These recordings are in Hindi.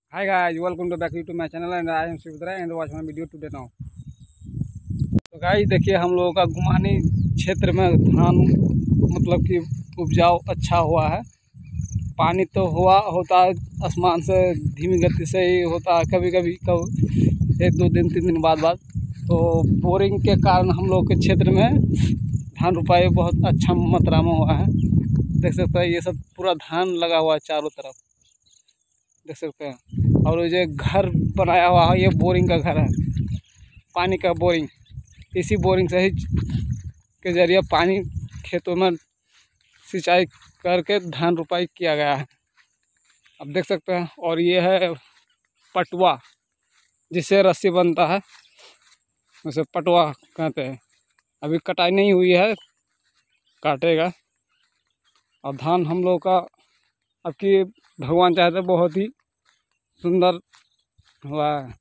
Hi guys, welcome to back to my channel and I am Sivitra and watch my video today now। तो गाइस देखिए हम लोगों का गुमानी क्षेत्र में धान मतलब कि उपजाऊ अच्छा हुआ है। पानी तो होता है आसमान से धीमी गति से ही होता है, कभी कभी एक दो दिन तीन दिन बाद तो बोरिंग के कारण हम लोग के क्षेत्र में धान रोपाई बहुत अच्छा मात्रा में हुआ है। देख सकते हैं ये सब पूरा धान लगा हुआ है चारों तरफ, देख सकते हैं। और ये घर बनाया हुआ है, ये बोरिंग का घर है, पानी का बोरिंग। इसी बोरिंग से ही के जरिए पानी खेतों में सिंचाई करके धान रोपाई किया गया है, आप देख सकते हैं। और ये है पटुआ, जिससे रस्सी बनता है, उसे पटुआ कहते हैं। अभी कटाई नहीं हुई है, काटेगा। और धान हम लोग का अब की भगवान चाहते बहुत ही सुंदर हुआ है,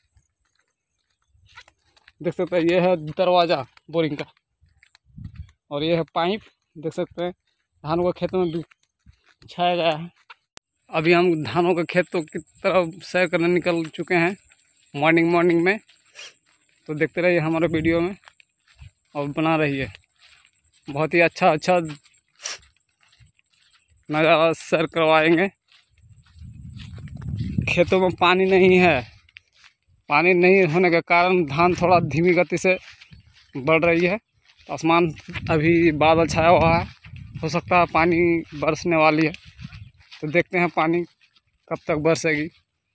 देख सकते हैं। ये है दरवाज़ा बोरिंग का और ये है पाइप, देख सकते हैं। धानों के खेतों में बिछाया गया है। अभी हम धानों के खेतों की तरफ सैर करने निकल चुके हैं मॉर्निंग में। तो देखते रहिए हमारे वीडियो में और बना रहिए, बहुत ही अच्छा नज़ारा सैर करवाएंगे। खेतों में पानी नहीं है, पानी नहीं होने के कारण धान थोड़ा धीमी गति से बढ़ रही है। आसमान अभी बादल छाया हुआ है, हो सकता है पानी बरसने वाली है। तो देखते हैं पानी कब तक बरसेगी।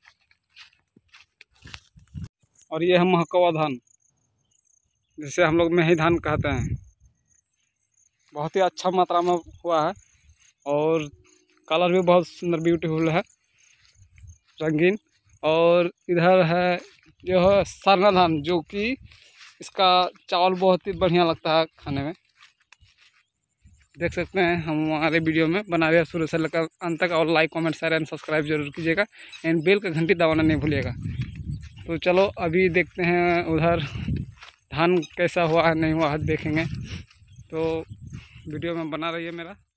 और ये है महकवा धान, जिसे हम लोग मेही धान कहते हैं। बहुत ही अच्छा मात्रा में हुआ है और कलर भी बहुत सुंदर ब्यूटीफुल है, रंगीन। और इधर है जो है सरना धान, जो कि इसका चावल बहुत ही बढ़िया लगता है खाने में, देख सकते हैं। हम हमारे वीडियो में बना रहे हैं शुरू से लेकर अंत तक। और like comment share and subscribe जरूर कीजिएगा एंड बेल का घंटी दबाना नहीं भूलिएगा। तो चलो अभी देखते हैं उधर धान कैसा हुआ है नहीं हुआ है, देखेंगे। तो वीडियो में बना रहिए मेरा।